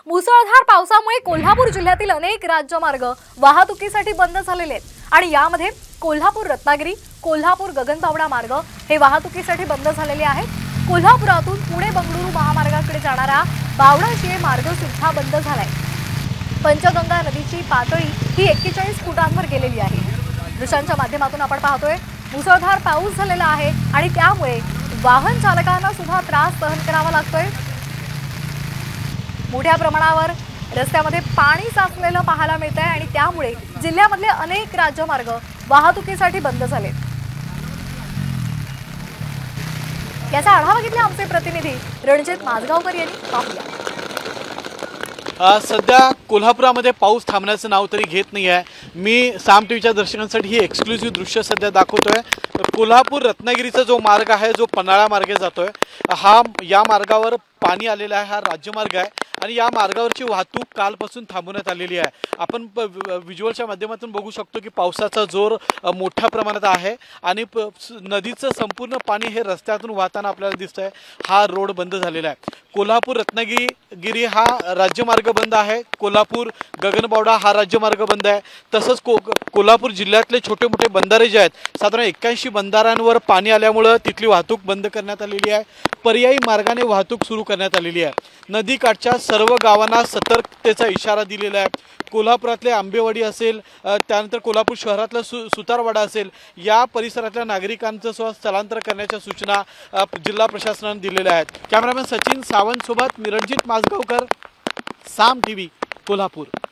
मुसळधार पावसामुळे कोल्हापूर जिल्ह्यातील अनेक राज्यमार्ग वाहतुकीसाठी बंद झालेले आहेत आणि यामध्ये कोल्हापूर रत्नागिरी, कोल्हापूर गगनबावडा मार्ग हे वाहतुकीसाठी बंद झालेले आहेत। कोल्हापुरातून पुणे बंगळुरू महामार्गाकडे जाणारा बावडा मार्ग सुद्धा बंद झालाय। पंचगंगा नदीची पातळी ही 41 फुटांवर गेलेली आहे। दृश्यांच्या माध्यमातून आपण पाहतोय मुसळधार पाऊस झालेला आहे आणि त्यामुळे वाहन चालकांना सुद्धा त्रास सहन करावा लागतोय। मोठ्या प्रमाणावर रस्त्यामध्ये पाणी साचलेलं पाहायला मिळतंय आणि त्यामुळे जिल्ह्यामधले अनेक राज्यमार्ग वाहतुकीसाठी बंद झाले। याचा आढावा घेतला आमचे प्रतिनिधी रणजित माजगावकर यांनी। पाहूया। सध्या कोल्हापुरामध्ये पाऊस थांबण्याचं नाव तरी घेत नाही आहे। मी साम टीव्हीच्या दर्शकांसाठी ही एक्सक्लुसिव्ह दृश्य सध्या दाखवतोय। कोल्हापूर रत्नागिरीचा जो मार्ग आहे, जो पन्हाळा मार्गे जातोय, या मार्गावर पाणी आलेला आहे। हा राज्यमार्ग आहे आणि या मार्गावरची वाहतूक कालपासून थांबवण्यात आलेली आहे। आपण व्हिज्युअलच्या माध्यमातून बघू शकतो की पावसाचा जोर मोठ्या प्रमाणात आहे आणि नदीचं संपूर्ण पाणी हे रस्त्यातून वाहताना आपल्याला दिसतंय। हा रोड बंद झालेला आहे। कोल्हापूर रत्नागिरी हा राज्यमार्ग बंद आहे। कोल्हापूर गगनबावडा हा राज्यमार्ग बंद आहे। तसंच कोल्हापूर जिल्ह्यातले छोटे मोठे बंधारे जे आहेत, साधारण 81 बंधाऱ्यांवर पाणी आल्यामुळे तिथली वाहतूक बंद करण्यात आलेली आहे। पर्यायी मार्गाने वाहतूक सुरू करण्यात आलेली आहे। नदीकाठच्या सर्व गावांना सतर्कतेचा इशारा दिलेला आहे। कोल्हापुरातले आंबेवाडी असेल, त्यानंतर कोल्हापूर शहरातला सुतारवाडा असेल, या परिसरातल्या नागरिकांचं स्थलांतर करण्याच्या सूचना जिल्हा प्रशासनाने दिलेल्या आहेत। कॅमेरामॅन सचिन सावंत सोबत मी रणजित माजगावकर, साम टीव्ही, कोल्हापूर।